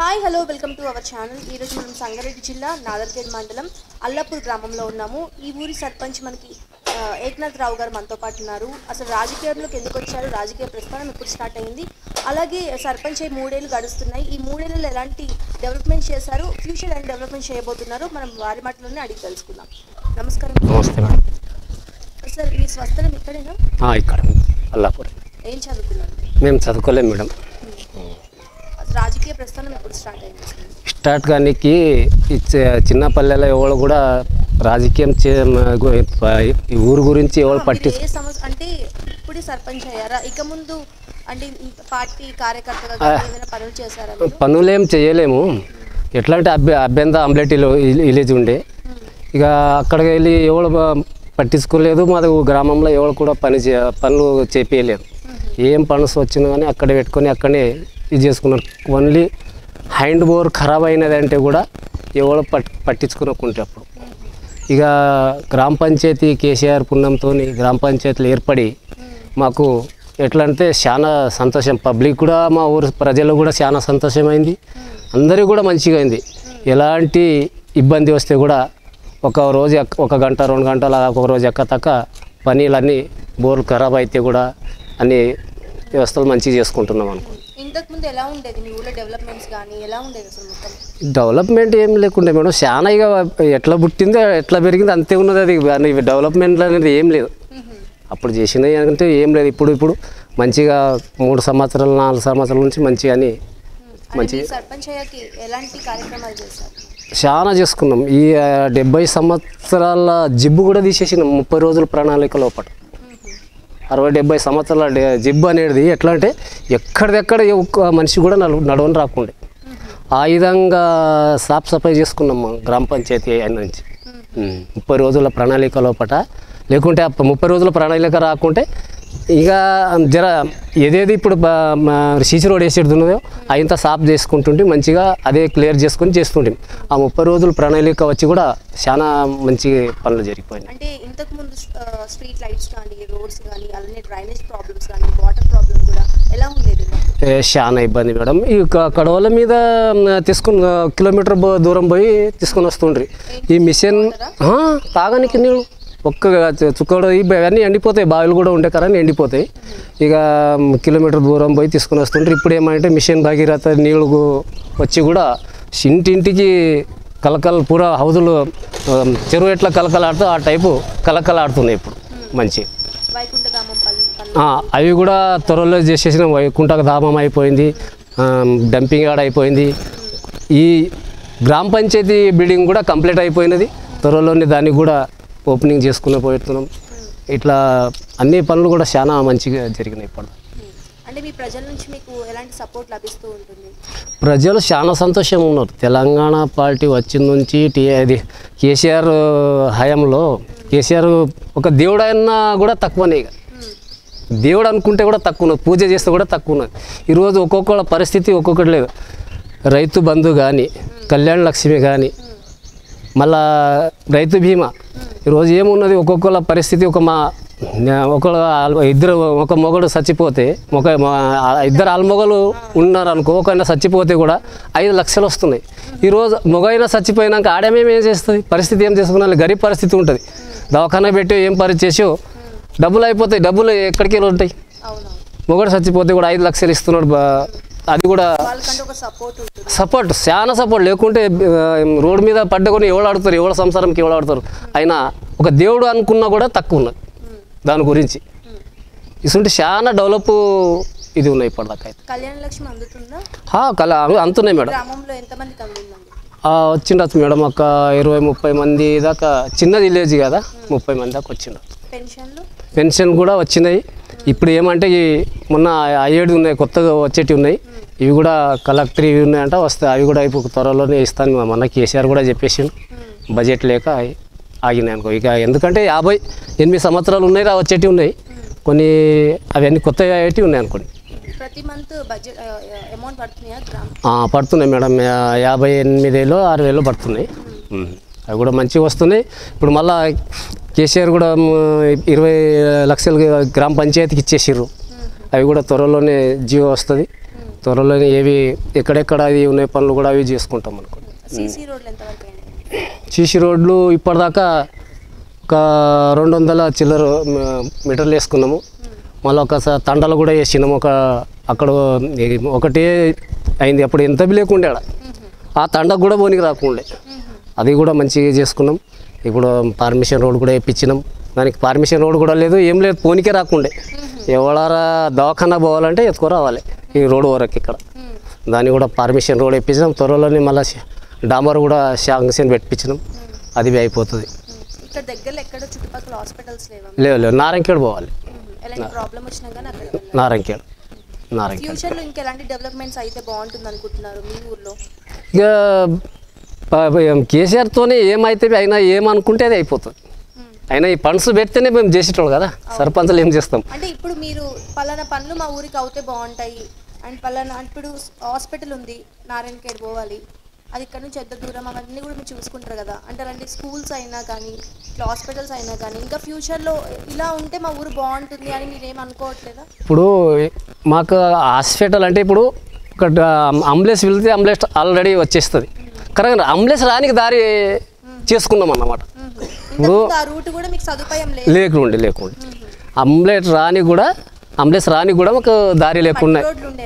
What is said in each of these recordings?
Hi hello welcome to our channel. ఈరోజు మనం సంగారెడ్డి జిల్లా నాదర్గేడ్ మండలం అల్లాపూర్ గ్రామంలో ఉన్నాము. ఈ ఊరి సర్పంచ్ మనకి ఏక్నాథ్ రావు గారు మనతో పాటు ఉన్నారు. అసలు రాజకీయంలోకి ఎందుకు వచ్చారు, రాజకీయ ప్రస్థానం ఎప్పుడు స్టార్ట్ అయింది, అలాగే సర్పంచ్ అయి 3 ఏళ్ళు గడుస్తున్నాయి. ఈ 3 ఏళ్ళలో ఎలాంటి డెవలప్మెంట్ చేశారు, ఫ్యూచర్ ఎలాంటి డెవలప్మెంట్ చేయబోతున్నారు, మనం వారి మాటలోనే అడిగి తెలుసుకుందాం. నమస్కారం. నమస్తే మేడం. సార్ మీ స్వస్థలం ఇక్కడేనా? ఇక్కడ అల్లాపూర్. ఏం చదువుకున్నారు? మేము చదువుకోలేము మేడం. రాజకీయ ప్రస్థానం ఎప్పుడు స్టార్ట్ అయింది? స్టార్ట్ కానీ చిన్న పల్లెలో ఎవరు కూడా రాజకీయం ఈ ఊరు గురించి ఎవరు అంటే ఇప్పుడే సర్పంచ్ అయ్యారా, ఇక ముందు అంటే పార్టీ కార్యకర్తగా ఏమైనా పనులు చేశారా? పనులు ఏం చేయలేము. ఎట్లా అంటే అభ్యంత అంబ్లెట్ విలేజ్ ఉండే, ఇక అక్కడికి వెళ్ళి ఎవరు పట్టించుకోలేదు. మా గ్రామంలో ఎవరు కూడా పనులు చేపించలేదు. ఏం పనులు వచ్చినా కానీ అక్కడ పెట్టుకొని అక్కడనే ఇది చేసుకున్నారు. ఓన్లీ హ్యాండ్ బోర్ ఖరాబ్ అయినదంటే కూడా ఎవరో పట్టించుకునకుంటే అప్పుడు ఇక గ్రామ పంచాయతీ కేసీఆర్ పుణ్యంతో గ్రామ పంచాయతీలు ఏర్పడి మాకు ఎట్లా అంటే చాలా సంతోషం. పబ్లిక్ కూడా మా ఊరు ప్రజలు కూడా చాలా సంతోషమైంది. అందరికీ కూడా మంచిగా అయింది. ఎలాంటి ఇబ్బంది వస్తే కూడా ఒక రోజు 1 గంట 2 గంటలు ఒక రోజు ఎక్కతక్క పనులన్నీ బోర్లు ఖరాబ్ అయితే కూడా అన్ని వ్యవస్థలు మంచిగా చేసుకుంటున్నాం అనుకో. ఇంతకుముందు ఎలా ఉండేది మీ ఊళ్ళో డెవలప్మెంట్స్ కానీ ఎలా ఉండేది అసలు మొత్తం? డెవలప్మెంట్ ఏం లేకుండే మేడం. చాలా ఇక ఎట్లా పుట్టిందో ఎట్లా పెరిగిందో అంతే ఉన్నది. అది డెవలప్మెంట్ అనేది ఏం లేదు. అప్పుడు చేసినవి అంటే ఏం లేదు. ఇప్పుడు మంచిగా 3 సంవత్సరాలు 4 సంవత్సరాల నుంచి మంచిగా అని మంచిగా సర్పంచ్ అయ్యాకి ఎలాంటి కార్యక్రమాలు చేశారు? చాలా చేసుకున్నాం. ఈ 70 సంవత్సరాల జిబ్బు కూడా తీసేసినాం 30 రోజుల ప్రణాళిక లోపల. 60-70 సంవత్సరాల జిబ్బు అనేది ఎట్లా అంటే ఎక్కడిదెక్కడ ఒక్క మనిషి కూడా నడవని రాకుండే ఆ విధంగా సాఫ్ సఫాయి చేసుకున్నాం గ్రామ పంచాయతీ అయిన నుంచి. 30 రోజుల ప్రణాళిక లోపల లేకుంటే 30 రోజుల ప్రణాళిక రాకుంటే ఇక జర ఏదేది ఇప్పుడు సీసీ రోడ్ వేసేది ఉన్నదో అయింత సాఫ్ చేసుకుంటుంటే మంచిగా అదే క్లియర్ చేసుకొని చేస్తుంటే ఆ 30 రోజుల ప్రణాళిక వచ్చి కూడా చాలా మంచి పనులు జరిగిపోయినాయి. అంటే ఇంతకుముందు స్ట్రీట్ లైట్స్ కానీ రోడ్స్ కానీ అలానే డ్రైనేజ్ ప్రాబ్లమ్స్ కానీ వాటర్ ప్రాబ్లమ్ కూడా ఎలా ఉండేది? చాలా ఇబ్బంది మేడం. ఈ కడవల మీద తీసుకుని కిలోమీటర్ దూరం పోయి తీసుకొని వస్తుండ్రి. ఈ మిషన్ తాగడానికి నీళ్ళు ఒక్క చుక్కడు ఇవన్నీ ఎండిపోతాయి. బావిలు కూడా ఉండే కరని ఎండిపోతాయి. ఇక కిలోమీటర్ దూరం పోయి తీసుకుని వస్తుంటారు. ఇప్పుడు ఏమంటే మిషన్ భగీరథ నీళ్ళు వచ్చి కూడా ఇంటింటికి కలకల పూరా హౌదులు చెరువు ఎట్లా కలకలాడుతూ ఆ టైపు కలకలాడుతున్నాయి ఇప్పుడు మంచి. అవి కూడా త్వరలో చేసేసిన వైకుంఠ ధామం అయిపోయింది, డంపింగ్ యార్డ్ అయిపోయింది. ఈ గ్రామ పంచాయతీ బిల్డింగ్ కూడా కంప్లీట్ అయిపోయినది. త్వరలోనే దానికి కూడా ఓపెనింగ్ చేసుకునే పోతున్నాం. ఇట్లా అన్ని పనులు కూడా చాలా మంచిగా జరిగినాయి ఇప్పుడు. అంటే మీ ప్రజల నుంచి మీకు ఎలాంటి సపోర్ట్ లభిస్తూ ఉంటుంది? ప్రజలు చాలా సంతోషంగా ఉన్నారు. తెలంగాణ పార్టీ వచ్చిన నుంచి అది కేసీఆర్ హయాంలో కేసీఆర్ ఒక దేవుడు అయినా కూడా తక్కువనే. ఇక దేవుడు అనుకుంటే కూడా తక్కువ ఉన్నది, పూజ చేస్తే కూడా తక్కువ ఉన్నది. ఈరోజు ఒక్కొక్కళ్ళ పరిస్థితి ఒక్కొక్కటి లేదు. రైతు బంధు కానీ, కళ్యాణ లక్ష్మి కానీ, మళ్ళా రైతు బీమా. ఈరోజు ఏమున్నది ఒక్కొక్కళ్ళ పరిస్థితి ఒక మొగడు చచ్చిపోతే 2 ఆల్మొగలు ఉన్నారనుకో, ఒకైనా చచ్చిపోతే కూడా 5 లక్షలు వస్తున్నాయి. ఈరోజు మొగైనా చచ్చిపోయినాక ఆడమేమేం చేస్తుంది, పరిస్థితి ఏం చేసుకున్నా గరీబ్ పరిస్థితి ఉంటుంది. దవాఖానా పెట్టి ఏం పని చేసో డబ్బులు అయిపోతాయి. డబ్బులు ఎక్కడికి ఉంటాయి. మొగడు చచ్చిపోతే కూడా 5 లక్షలు ఇస్తున్నాడు. అది కూడా సపోర్ట్, చాలా సపోర్ట్. లేకుంటే రోడ్డు మీద పడ్డకొని ఎవరు ఆడుతారు, ఎవరి సంసారంకి ఎవరు ఆడుతారు. అయినా ఒక దేవుడు అనుకున్నా కూడా తక్కువ ఉన్నది దాని గురించి. ఇసుంటే చాలా డెవలప్ ఇది ఉన్నాయి ఇప్పటిదాకా. అందుతున్నాయి మేడం. వచ్చిండొచ్చు మేడం ఒక 20-30 మంది దాకా. చిన్న విలేజ్ కదా, 30 మంది దాకా వచ్చిండొచ్చు. పెన్షన్ కూడా వచ్చినాయి. ఇప్పుడు ఏమంటే మొన్న 7 ఉన్నాయి, కొత్తగా వచ్చేటివి ఉన్నాయి. ఇవి కూడా కలెక్టర్ ఇవి ఉన్నాయంట, వస్తాయి. అవి కూడా ఇప్పుడు త్వరలోనే ఇస్తాను. మన కేసీఆర్ కూడా చెప్పేసిండు. బడ్జెట్ లేక ఆగినాయి అనుకో. ఇక ఎందుకంటే 58 సంవత్సరాలు ఉన్నాయి, వచ్చేటివి ఉన్నాయి కొన్ని. అవన్నీ కొత్త అయ్యేటివి ఉన్నాయి అనుకోండి. పడుతున్నాయి మేడం. 58,000-60,000 పడుతున్నాయి. అవి కూడా మంచిగా వస్తున్నాయి. ఇప్పుడు మళ్ళీ కేసీఆర్ కూడా 20 లక్షలు గ్రామ పంచాయతీకి ఇచ్చేసారు. అవి కూడా త్వరలోనే జియో వస్తుంది. త్వరలోనే ఏవి ఎక్కడెక్కడ అవి ఉన్నాయి పనులు కూడా అవి చేసుకుంటాం అనుకోండి. సీసీ రోడ్లు ఎంతవరకు అయినాయి? సీసీ రోడ్లు ఇప్పటిదాకా ఒక 200 చిల్లర మీటర్లు వేసుకున్నాము. మళ్ళీ ఒకసారి తండలు కూడా వేసినాము. అక్కడ ఒకటే అయింది, అప్పుడు ఎంత లేకుండే ఆ తండకు కూడా పోనీకి రాకుండే, అది కూడా మంచిగా చేసుకున్నాం. ఇప్పుడు పర్మిషన్ రోడ్ కూడా వేయించినాం. దానికి పర్మిషన్ రోడ్ కూడా లేదు, ఏం లేదు, పోనీకే రాకుండే. ఎవడారా దవాఖానా పోవాలంటే ఎత్తుకు రావాలి ఈ రోడ్డు వరకు ఇక్కడ. దాన్ని కూడా పర్మిషన్ రోడ్ వేయించినాం. త్వరలోనే మళ్ళీ డాంబర్ కూడా శాంక్షన్ పెట్టించినాం, అది అయిపోతుంది. ఇక్కడ దగ్గరలో ఎక్కడ చుట్టుపక్కల హాస్పిటల్స్ లేవా? లేవు, నారాయణఖేడ్ పోవాలి. ఎలాంటి ప్రాబ్లం వచ్చినా కానీ అక్కడ నారాయణఖేడ్. ఫ్యూచర్లో ఇంకా ఎలాంటి డెవలప్మెంట్స్ అయితే బాగుంటుంది అనుకుంటున్నారు మీ ఊర్లో? ఇక కేసీఆర్తోనే ఏమైతే అయినా ఏమనుకుంటే అది అయిపోతుంది. అయినా ఈ ఫండ్స్ పెడితేనే మేము చేసేటోళ్ళు కదా, సర్పంచ్లు ఏం చేస్తాం. అంటే ఇప్పుడు మీరు పలానా పనులు మా ఊరికి అవుతే బాగుంటాయి అండ్ పలానా, ఇప్పుడు హాస్పిటల్ ఉంది నారాయణఖేడ్ పోవాలి, అది ఇక్కడ నుంచి ఎంత దూరం, అవన్నీ కూడా మీరు చూసుకుంటారు కదా. అంటే అలాంటి స్కూల్స్ అయినా కానీ ఇట్లా హాస్పిటల్స్ అయినా కానీ ఇంకా ఫ్యూచర్లో ఇలా ఉంటే మా ఊరు బాగుంటుంది అని మీరేం అనుకోవట్లేదా? ఇప్పుడు మాకు హాస్పిటల్ అంటే ఇప్పుడు ఒక అంబులెన్స్ వెళ్తే అంబులెన్స్ ఆల్రెడీ వచ్చేస్తుంది. కరెక్ట్, అంబులెన్స్ రానికి దారి చేసుకున్నాం అన్నమాట. ఇప్పుడు రూట్ కూడా మీకు సదుపాయం లేకుండే అంబులెన్స్ రాని కూడా మాకు దారి లేకుండా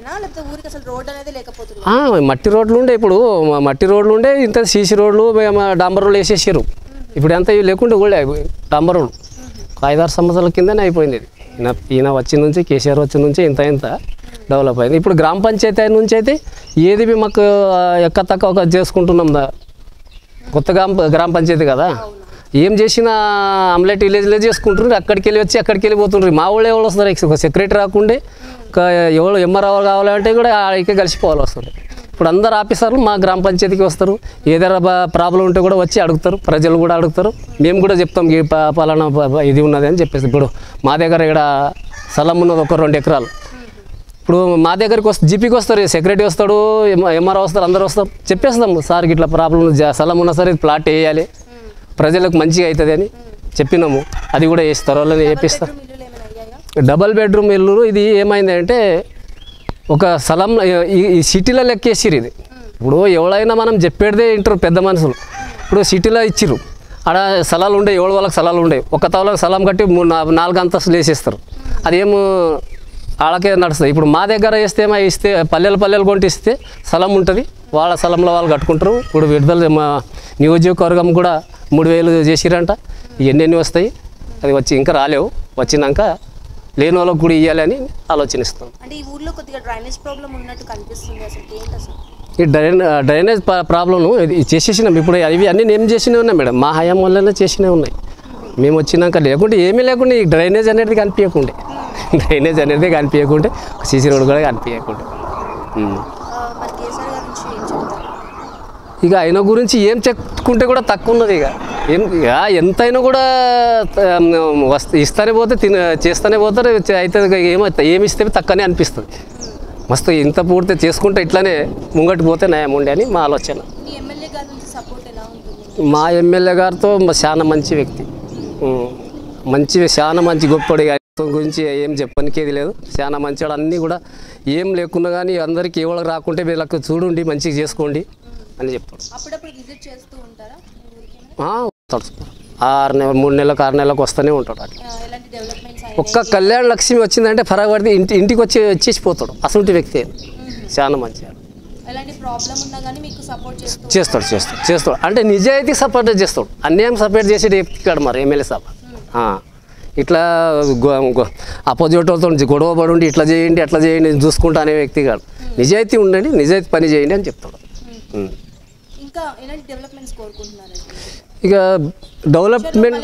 మట్టి రోడ్లు ఉండే. ఇప్పుడు మట్టి రోడ్లు ఉండే, ఇంత సీసీ రోడ్లు డాంబర్ రోడ్లు వేసేసారు. ఇప్పుడు ఎంత ఇవి లేకుండే కూడా డాంబర్ రోడ్లు 5-6 సంవత్సరాల కిందనే అయిపోయింది. ఈయన వచ్చిన నుంచి, కేసీఆర్ వచ్చిన నుంచి ఇంత డెవలప్ అయింది. ఇప్పుడు గ్రామ పంచాయతీ నుంచి అయితే ఏది మాకు ఎక్క తక్కువ చేసుకుంటున్నాం. కొత్త గ్రామ పంచాయతీ కదా, ఏం చేసినా ఆమ్లెట్ విలేజ్లో చేసుకుంటారు. అక్కడికి వెళ్ళి పోతుండ్రు. మా వాళ్ళు ఎవరు వస్తారు, ఒక సెక్రటరీ రాకుండే ఎవరు ఎంఆర్ఓ కావాలంటే కూడా ఆడికే కలిసిపోవాలి వస్తారు. ఇప్పుడు అందరు ఆఫీసర్లు మా గ్రామ పంచాయతీకి వస్తారు. ఏదైనా ప్రాబ్లం ఉంటే కూడా వచ్చి అడుగుతారు, ప్రజలు కూడా అడుగుతారు. మేము కూడా చెప్తాం ఈ పలానా ఇది ఉన్నది అని చెప్పేసి. ఇప్పుడు మా దగ్గర ఇక్కడ స్థలం ఉన్నది ఒక 2 ఎకరాలు. ఇప్పుడు మా దగ్గరికి జీపీకి వస్తారు, సెక్రటరీ వస్తాడు, ఎంఆర్ఓ వస్తారు, అందరూ వస్తారు. చెప్పేస్తాం, సార్ ఇట్లా ప్రాబ్లం స్థలం ఉన్నా సరే ప్లాట్ వేయాలి, ప్రజలకు మంచిగా అవుతుంది అని చెప్పినాము. అది కూడా వేస్తారు, వాళ్ళని వేపిస్తారు. డబల్ బెడ్రూమ్ ఇల్లు ఇది ఏమైందంటే ఒక స్థలం ఈ సిటీలో లెక్కేసిరు. ఇది ఇప్పుడు ఎవరైనా మనం చెప్పేదే వింటారు పెద్ద మనుషులు. ఇప్పుడు సిటీలో ఇచ్చిర్రు, ఆడ స్థలాలు ఉండే, వాళ్ళకి స్థలాలు ఉండే, ఒక తవలకు స్థలం కట్టి 4 అంతస్తులు వేసేస్తారు. అదేమో వాళ్ళకే నడుస్తుంది. ఇప్పుడు మా దగ్గర ఇస్తే పల్లెలు కొంటిస్తే స్థలం ఉంటుంది, వాళ్ళ స్థలంలో వాళ్ళు కట్టుకుంటారు. ఇప్పుడు విడుదల మా నియోజకవర్గం కూడా 3000 చేసిరంట. ఎన్ని వస్తాయి, అది వచ్చి ఇంకా రాలేవు, వచ్చినాక లేని వాళ్ళకి కూడా ఇవ్వాలని ఆలోచనిస్తాం. అంటే ఈ ఊర్లో కొద్దిగా డ్రైనేజ్ ప్రాబ్లం ఉన్నట్టు కనిపిస్తుంది, అసలు ఏంటి అసలు ఈ డ్రైనేజ్ ప్రాబ్లము చేసేసినాం. ఇప్పుడు అవి అన్నీ నేను చేసినవి ఉన్నాయి మేడం, మా హయాం వల్లనే చేసినవి ఉన్నాయి. మేము వచ్చినాక లేకుంటే ఏమీ లేకుండా ఈ డ్రైనేజ్ అనేది కనిపించకుండే, సీసీ రోడ్ కూడా కనిపించకుండే. ఇక ఆయన గురించి ఏం చెప్పుకుంటే కూడా తక్కువ ఉన్నది. ఇక ఎంతైనా కూడా ఇస్తానే పోతే చేస్తూనే పోతారు. అయితే ఏమి ఇస్తే తక్కువనే అనిపిస్తుంది. మస్తు ఇంత పూర్తి చేసుకుంటే ఇట్లానే ముంగటి పోతే నయం ఉండే అని మా ఆలోచన. మా ఎమ్మెల్యే గారితో చాలా మంచి వ్యక్తి, చాలా మంచి గొప్పడి. గురించి ఏం చెప్పనికేది లేదు, చాలా మంచివాడు. అన్నీ కూడా ఏం లేకున్నా కానీ అందరికీ ఎవరికి రాకుంటే వీళ్ళకి చూడండి, మంచిగా చేసుకోండి అని చెప్తాడు. 6 నెలలకు 6 నెలలకు వస్తూనే ఉంటాడు. ఒక్క కళ్యాణ లక్ష్మి వచ్చిందంటే పరగబడి ఇంటికి వచ్చేసి పోతాడు. అసలు వ్యక్తి చాలా మంచిగా చేస్తాడు. అంటే నిజాయితీ సపోర్ట్ చేస్తాడు, అన్యాయం సపోర్ట్ చేసే వ్యక్తి కాడు మరి ఎమ్మెల్యే సాబ్. ఇట్లా అపోజిట్ వాళ్ళతో గొడవ పడి ఉండి ఇట్లా చేయండి అట్లా చేయండి చూసుకుంటా అనే వ్యక్తి కాదు. నిజాయితీ ఉండండి, నిజాయితీ పని చేయండి అని చెప్తాడు. ఇక డెవలప్మెంట్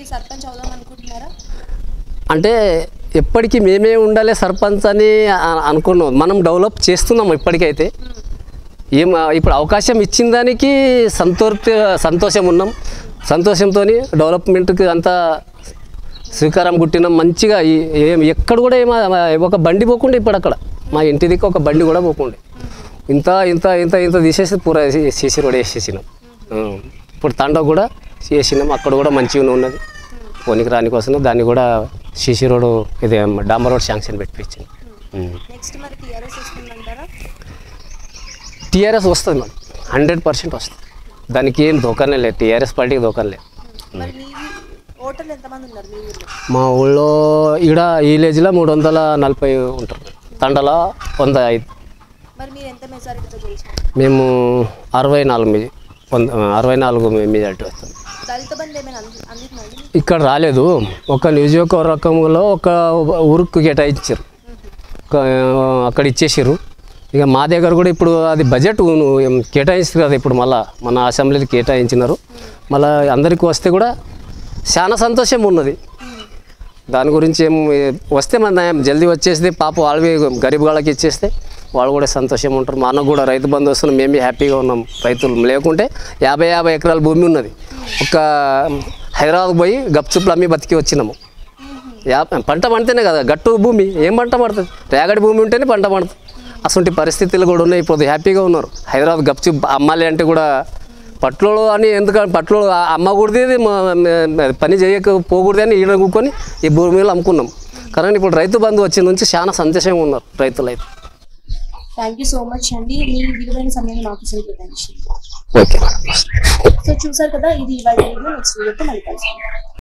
అంటే ఎప్పటికీ మేమే ఉండాలి సర్పంచ్ అని అనుకున్నాం. మనం డెవలప్ చేస్తున్నాం ఇప్పటికైతే. ఇప్పుడు అవకాశం ఇచ్చిన దానికి సంతోషం ఉన్నాం. సంతోషంతో డెవలప్మెంట్కి అంతా శ్రీకారం గుట్టినాం. మంచిగా ఎక్కడ కూడా ఒక బండి పోకుండా ఇప్పుడు అక్కడ మా ఇంటి దిక్కు ఒక బండి కూడా పోకుండా ఇంత తీసేసి పూరా సీసీ రోడ్ వేసేసినాం. ఇప్పుడు తండ కూడా చేసినాం, అక్కడ కూడా మంచిగా ఉన్నది. పోనీకి రాని కోసం దాన్ని కూడా సీసీ రోడ్ ఇది డాంబర్ రోడ్ శాంక్షన్ పెట్టించాను. టీఆర్ఎస్ వస్తుంది మేడం, 100% వస్తుంది. దానికి ఏం దోకానే లేదు, టీఆర్ఎస్ పార్టీకి దోకానే లేదు. మరి మీ ఓటర్లు ఎంతమంది ఉన్నారు మీ ఊర్లో? మా ఊళ్ళో ఈడ విలేజ్లో 340 ఉంటారు, తండల 105. మరి మీరు ఎంత మెజారిటీతో గెలిచారు? మేము 64 మెజారిటీ వస్తుంది. దళిత బంధు ఏమైనా అందుతుందండి? ఇక్కడ రాలేదు. ఒక నియోజకవర్గంలో ఒక ఊరికి కేటాయించారు, అక్కడ ఇచ్చేసారు. ఇక మా దగ్గర కూడా ఇప్పుడు అది బడ్జెట్ కేటాయిస్తారు కదా, ఇప్పుడు మళ్ళీ మన అసెంబ్లీకి కేటాయించినారు. మళ్ళీ అందరికీ వస్తే కూడా చాలా సంతోషం ఉన్నది. దాని గురించి ఏం వస్తే మన జల్దీ వచ్చేస్తే పాప వాళ్ళవి గరీబ్ వాళ్ళకి ఇచ్చేస్తే వాళ్ళు కూడా సంతోషంగా ఉంటారు. మనకు కూడా రైతు బంధు వస్తున్నాం, మేము హ్యాపీగా ఉన్నాం. రైతులు లేకుంటే 50 ఎకరాల భూమి ఉన్నది, ఒక హైదరాబాద్ పోయి గప్చుప్లు అమ్మి బతికి వచ్చినాము. పంట పండితేనే కదా, గట్టు భూమి ఏం పంట పడుతుంది, రేగడి భూమి ఉంటేనే పంట పడుతుంది. అసలు పరిస్థితులు కూడా ఉన్నాయి. ఇప్పుడు హ్యాపీగా ఉన్నారు. హైదరాబాద్ గప్చు అమ్మాలి అంటే కూడా పట్లోడు అని, ఎందుకంటే పట్లోడు అమ్మకూడదు, పని చేయకపోకూడదు అని ఈడ కూకొని ఈ భూమిలో అమ్ముకున్నాం. కానీ ఇప్పుడు రైతు బంధు వచ్చిన నుంచి చాలా సంతోషంగా ఉన్నారు రైతులు అయితే. థ్యాంక్ యూ సో మచ్ అండి, మీ విలువైన సమయాన్ని మాకు కేటాయించారు. ఓకే. సో చూసారు కదా, ఇది ఇవాళ నెక్స్ట్ వీడియోతో మళ్ళీ కలుస్తాం.